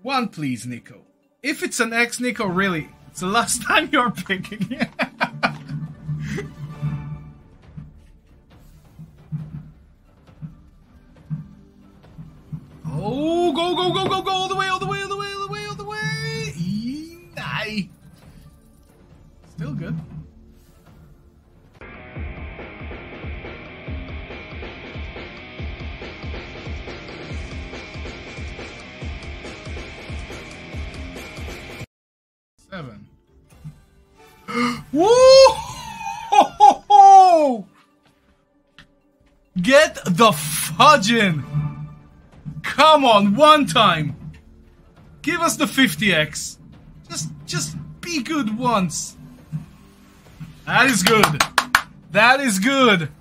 One, please, Nico. If it's an X, Nico, really, it's the last time you're picking. Oh, go, go, go, go, go, all the way, all the way, all the way, all the way, all the way. Nice. Still good. Seven. Woo! Get the fudging! Come on, one time! Give us the 50x. Just be good once. That is good. That is good.